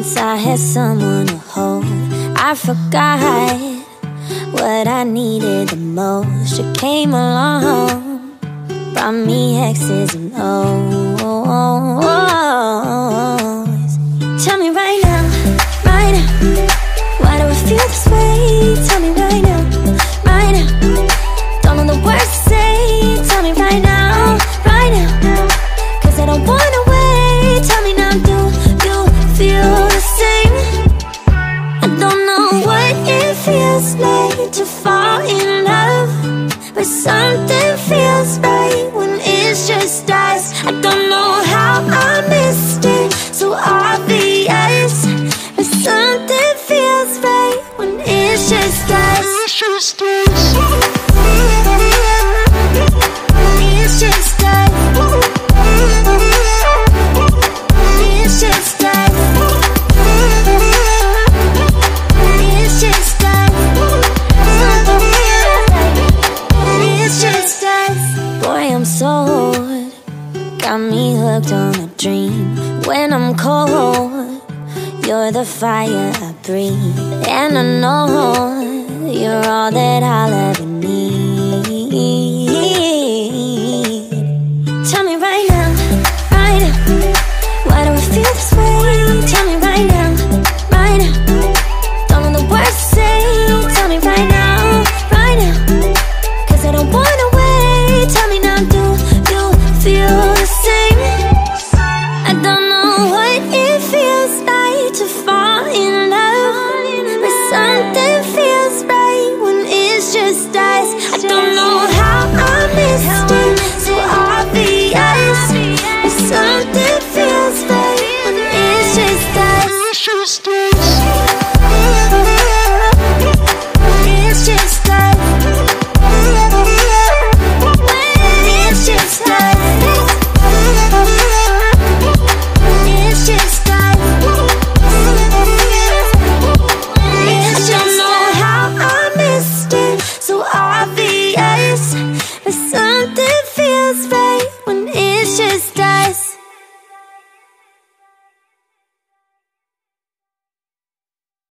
Once I had someone to hold, I forgot what I needed the most. You came along, brought me X's and O's. Tell me right now, why do I feel this way? Tell me right now, don't know the words to say. Tell me right now, cause I don't wanna wait. Tell me now, do you feel the same? I don't know what it feels like to fall in love, but something feels right when it's just us. I don't know how I missed it, so obvious, but something feels right when it's just us. It's just us. It's just us. It's just us. It's just us. It's just us. Boy, I'm sold. Got me hooked on a dream. When I'm cold, you're the fire I breathe. And I know you're all that I'll ever